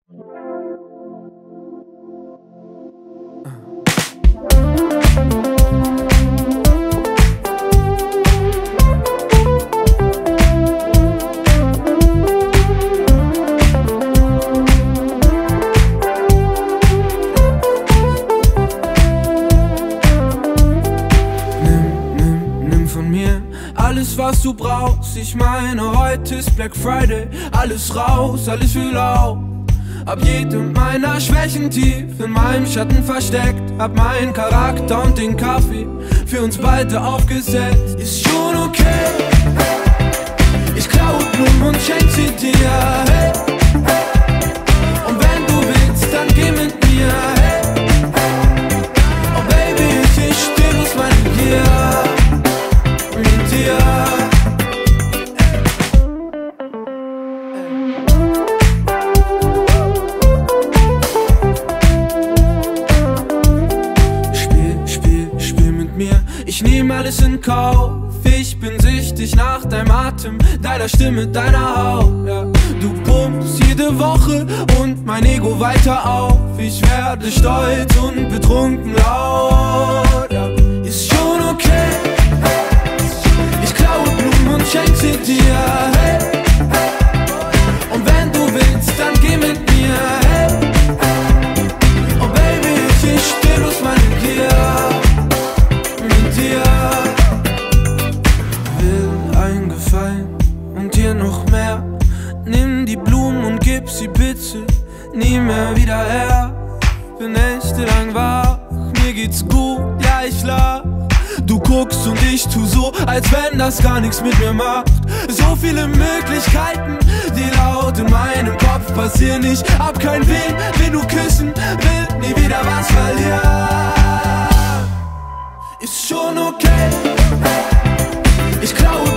Alles, was du brauchst, ich meine, heute ist Black Friday. Alles raus, alles für lau. Hab jede meiner Schwächen tief in meinem Schatten versteckt. Hab meinen Charakter und den Kaffee für uns beide aufgesetzt. Ist schon okay, ich klaue Blumen und schenk sie dir, hey. Und wenn du willst, dann geh mit mir, hey. Oh Baby, ich steh aus meinem Gier. Spiel mit mir, ich nehm alles in Kauf. Ich bin süchtig nach deinem Atem, deiner Stimme, deiner Haut, ja. Du pumpst jede Woche und mein Ego weiter auf. Ich werde stolz und betrunken laut, ja. Ist schon okay, ich klaue Blumen und schenk sie dir, hey. Und wenn du willst, dann geh mit mir, hey. Oh Baby, ich steh aus meinem Gier mit dir. Will einen Gefallen und dir noch mehr. Nimm die Blumen und gib sie bitte nie mehr wieder her. Bin nächtelang wach, mir geht's gut, ja ich lach. Du guckst und ich tu so, als wenn das gar nichts mit mir macht. So viele Möglichkeiten, die laut in meinem Kopf passieren. Ich hab keinen Willen, will du küssen, will nie wieder was verlieren. Ist schon okay, ich klaue